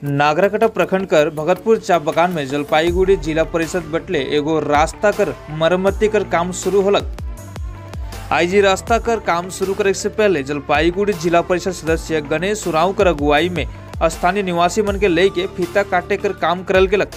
नागराकटा प्रखंड कर भगतपुर चा बगान में जलपाईगुड़ी जिला परिषद बटले एगो रास्ता कर मरम्मती कर काम शुरू होलक। आईजी रास्ता कर काम शुरू करे से पहले जलपाईगुड़ी जिला परिषद सदस्य गणेश उरांव कर अगुवाई में स्थानीय निवासी मन के लेके फीता काटे कर काम करल गेलक।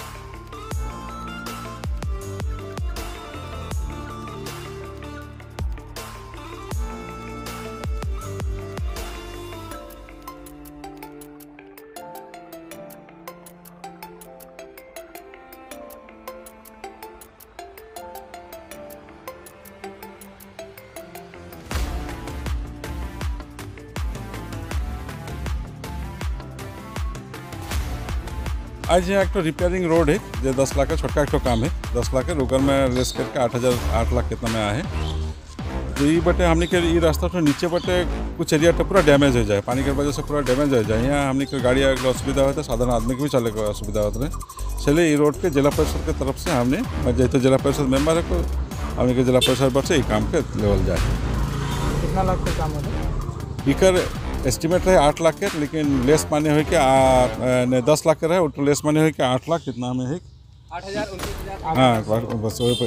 आज यहाँ एक तो रिपेयरिंग रोड है जो 10 लाख का छोटा एक तो काम है। 10 लाख के रोकर में लेस करके 8 लाख कितना में आया है। तो ये बटे हमने के ये रास्ता तो नीचे बटे कुछ एरिया तो पूरा डैमेज हो जाए, पानी की वजह से पूरा डैमेज हो जाए। यहाँ हमने के गाड़ी असुविधा होता है, साधारण आदमी की भी चले को असुविधा होता है। चलिए ये रोड के जिला परिषद की तरफ से हमने जैसे जिला परिषद मेम्बर है को हमने के जिला परिषद पर से ये काम के लेवल जाए। कितना लाख का काम होता है? एस्टिमेट है 8 लाख के, लेकिन लेस माने हुए कि 10 लाख का रहे और लेस माने हुए कि 8 लाख कितना में है 8,000। हाँ बस वही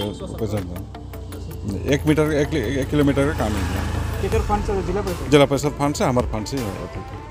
1 किलोमीटर का काम है। किधर फंड से? जिला परिषद फंड से हमारे फंड से